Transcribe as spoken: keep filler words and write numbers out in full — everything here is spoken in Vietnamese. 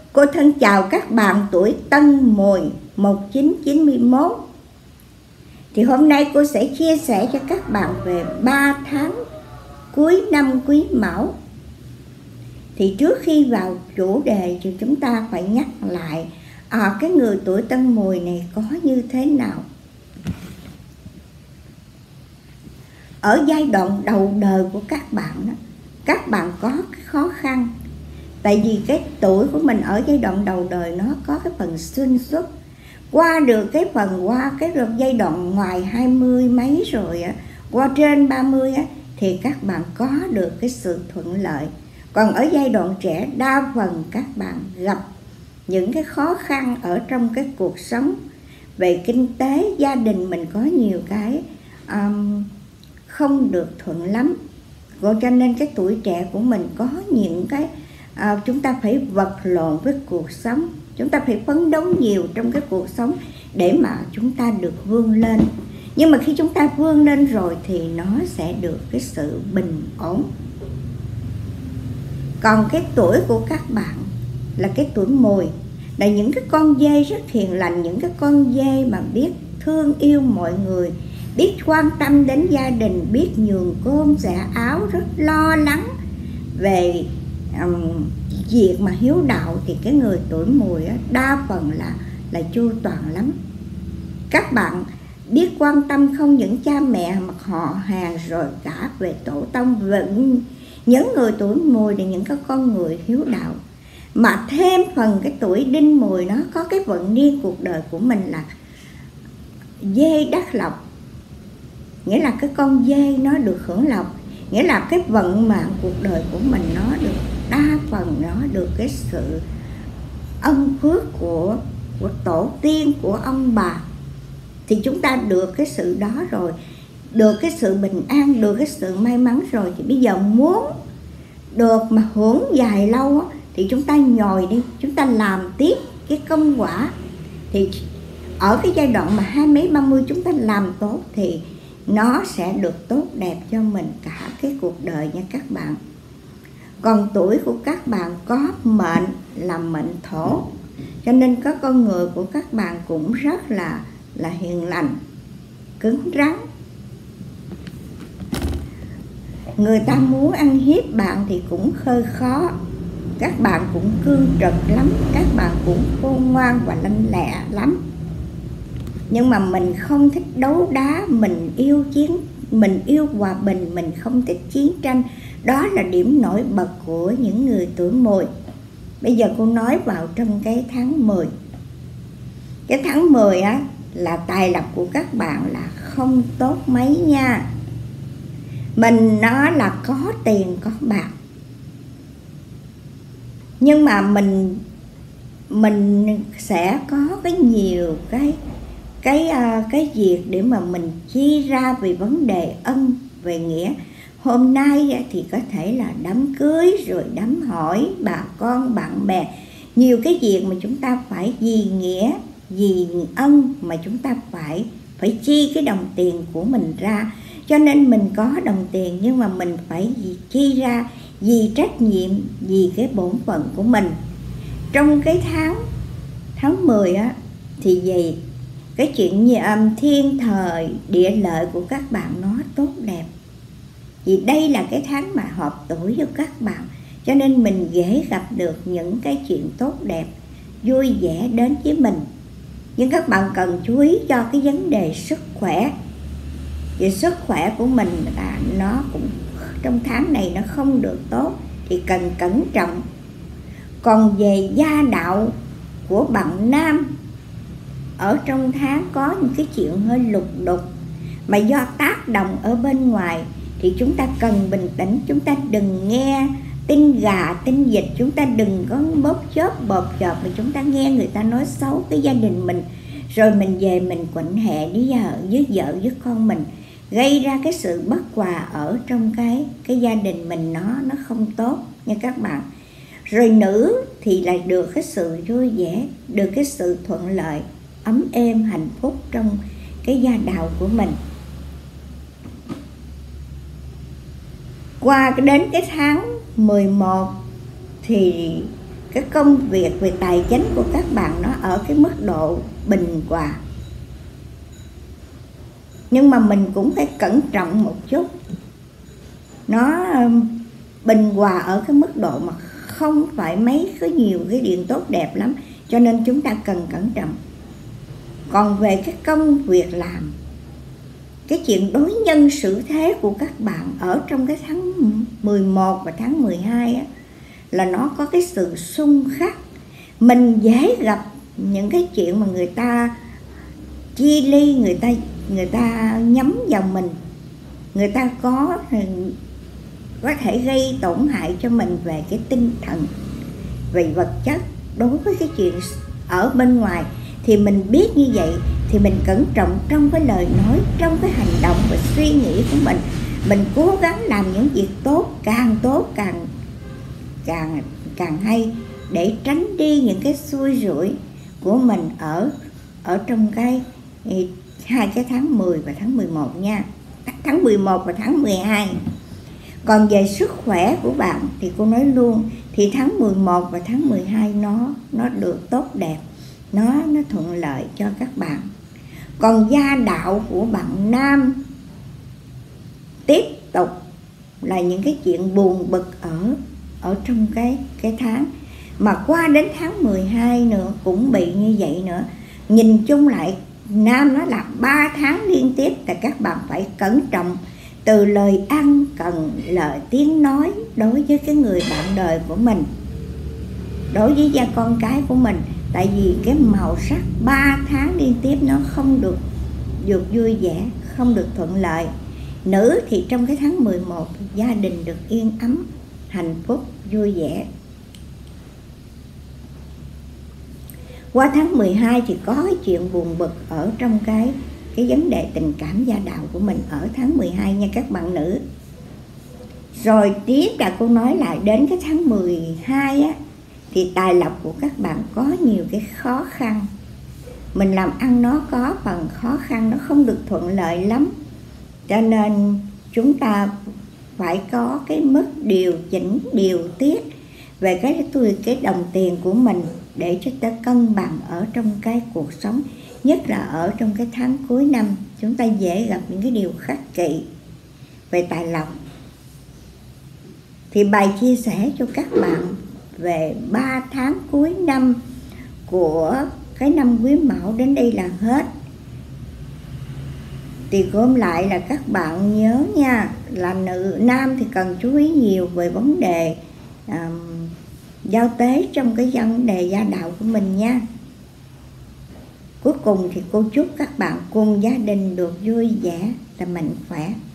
Cô thân chào các bạn tuổi Tân Mùi một nghìn chín trăm chín mươi mốt. Thì hôm nay cô sẽ chia sẻ cho các bạn về ba tháng cuối năm Quý Mão. Thì trước khi vào chủ đề thì chúng ta phải nhắc lại à, cái người tuổi Tân Mùi này có như thế nào. Ở giai đoạn đầu đời của các bạn đó, các bạn có cái khó khăn. Tại vì cái tuổi của mình ở giai đoạn đầu đời nó có cái phần xuyên suốt. Qua được cái phần qua cái giai đoạn ngoài hai mươi mấy rồi á, qua trên ba mươi á, thì các bạn có được cái sự thuận lợi. Còn ở giai đoạn trẻ, đa phần các bạn gặp những cái khó khăn ở trong cái cuộc sống. Về kinh tế, gia đình mình có nhiều cái um, không được thuận lắm. Cho nên cái tuổi trẻ của mình có những cái À, chúng ta phải vật lộn với cuộc sống. Chúng ta phải phấn đấu nhiều trong cái cuộc sống để mà chúng ta được vươn lên. Nhưng mà khi chúng ta vươn lên rồi thì nó sẽ được cái sự bình ổn. Còn cái tuổi của các bạn là cái tuổi Mùi, là những cái con dê rất hiền lành, những cái con dê mà biết thương yêu mọi người, biết quan tâm đến gia đình, biết nhường cơm xẻ áo, rất lo lắng về Um, việc mà hiếu đạo. Thì cái người tuổi Mùi á, đa phần là là chu toàn lắm. Các bạn biết quan tâm không những cha mẹ mà họ hàng, rồi cả về tổ tông. Về những người tuổi Mùi là những cái con người hiếu đạo. Mà thêm phần cái tuổi Đinh Mùi, nó có cái vận niên cuộc đời của mình là dê đắc lộc, nghĩa là cái con dê nó được hưởng lộc. Nghĩa là cái vận mạng cuộc đời của mình nó được, đa phần nó được cái sự ân phước của, của tổ tiên, của ông bà. Thì chúng ta được cái sự đó rồi, được cái sự bình an, được cái sự may mắn rồi. Thì bây giờ muốn được mà hưởng dài lâu thì chúng ta nhồi đi, chúng ta làm tiếp cái công quả. Thì ở cái giai đoạn mà hai mấy ba mươi chúng ta làm tốt thì nó sẽ được tốt đẹp cho mình cả cái cuộc đời nha các bạn. Còn tuổi của các bạn có mệnh là mệnh thổ, cho nên có con người của các bạn cũng rất là là hiền lành, cứng rắn. Người ta muốn ăn hiếp bạn thì cũng hơi khó. Các bạn cũng cương trực lắm, các bạn cũng khôn ngoan và lanh lẹ lắm. Nhưng mà mình không thích đấu đá, mình yêu chiến, mình yêu hòa bình, mình không thích chiến tranh. Đó là điểm nổi bật của những người tuổi Mùi. Bây giờ cô nói vào trong cái tháng mười. Cái tháng mười á là tài lộc của các bạn là không tốt mấy nha. Mình nó là có tiền có bạc, nhưng mà mình mình sẽ có cái nhiều cái cái cái việc để mà mình chi ra vì vấn đề ân về nghĩa. Hôm nay thì có thể là đám cưới, rồi đám hỏi bà con bạn bè, nhiều cái việc mà chúng ta phải vì nghĩa, vì ân mà chúng ta phải phải chi cái đồng tiền của mình ra. Cho nên mình có đồng tiền nhưng mà mình phải chi ra vì trách nhiệm, vì cái bổn phận của mình. Trong cái tháng tháng mười á thì gì cái chuyện như um, thiên thời địa lợi của các bạn nó tốt đẹp. Vì đây là cái tháng mà hợp tuổi cho các bạn, cho nên mình dễ gặp được những cái chuyện tốt đẹp, vui vẻ đến với mình. Nhưng các bạn cần chú ý cho cái vấn đề sức khỏe. Vì sức khỏe của mình là nó cũng trong tháng này nó không được tốt, thì cần cẩn trọng. Còn về gia đạo của bạn nam, ở trong tháng có những cái chuyện hơi lục đục mà do tác động ở bên ngoài, thì chúng ta cần bình tĩnh. Chúng ta đừng nghe tin gà tin vịt, chúng ta đừng có bóp chóp bọt chọp mà chúng ta nghe người ta nói xấu cái gia đình mình, rồi mình về mình quạnh hẹ với vợ với vợ với con mình, gây ra cái sự bất hòa ở trong cái cái gia đình mình, nó nó không tốt nha các bạn. Rồi nữ thì lại được cái sự vui vẻ, được cái sự thuận lợi, ấm êm, hạnh phúc trong cái gia đạo của mình. Qua đến cái tháng mười một thì cái công việc về tài chính của các bạn nó ở cái mức độ bình hòa, nhưng mà mình cũng phải cẩn trọng một chút. Nó bình hòa ở cái mức độ mà không phải mấy có nhiều cái điện tốt đẹp lắm, cho nên chúng ta cần cẩn trọng. Còn về cái công việc làm, cái chuyện đối nhân xử thế của các bạn ở trong cái tháng mười một và tháng mười hai á, là nó có cái sự xung khắc. Mình dễ gặp những cái chuyện mà người ta chia ly, người ta người ta nhắm vào mình, người ta có có thể gây tổn hại cho mình về cái tinh thần, về vật chất. Đối với cái chuyện ở bên ngoài thì mình biết như vậy thì mình cẩn trọng trong cái lời nói, trong cái hành động và suy nghĩ của mình. Mình cố gắng làm những việc tốt, càng tốt càng càng càng hay, để tránh đi những cái xui rủi của mình ở ở trong cái hai cái tháng mười và tháng mười một nha. Tháng mười một và tháng mười hai. Còn về sức khỏe của bạn thì cô nói luôn, thì tháng mười một và tháng mười hai nó nó được tốt đẹp, nó nó thuận lợi cho các bạn. Còn gia đạo của bạn nam tiếp tục là những cái chuyện buồn bực ở ở trong cái cái tháng, mà qua đến tháng mười hai nữa cũng bị như vậy nữa. Nhìn chung lại nam nó là ba tháng liên tiếp là các bạn phải cẩn trọng, từ lời ăn cần lời tiếng nói đối với cái người bạn đời của mình, đối với gia con cái của mình. Tại vì cái màu sắc ba tháng liên tiếp nó không được được vui vẻ, không được thuận lợi. Nữ thì trong cái tháng mười một gia đình được yên ấm, hạnh phúc, vui vẻ. Qua tháng mười hai thì có cái chuyện buồn bực ở trong cái cái vấn đề tình cảm gia đạo của mình ở tháng mười hai nha các bạn nữ. Rồi tiếp là cô nói lại đến cái tháng mười hai á, thì tài lộc của các bạn có nhiều cái khó khăn. Mình làm ăn nó có phần khó khăn, nó không được thuận lợi lắm. Cho nên chúng ta phải có cái mức điều chỉnh, điều tiết về cái cái đồng tiền của mình để cho ta cân bằng ở trong cái cuộc sống. Nhất là ở trong cái tháng cuối năm, chúng ta dễ gặp những cái điều khắc kỵ về tài lộc. Thì bài chia sẻ cho các bạn về ba tháng cuối năm của cái năm Quý Mão đến đây là hết. Thì gom lại là các bạn nhớ nha, là nữ nam thì cần chú ý nhiều về vấn đề um, giao tế trong cái vấn đề gia đạo của mình nha. Cuối cùng thì cô chúc các bạn cùng gia đình được vui vẻ và mạnh khỏe.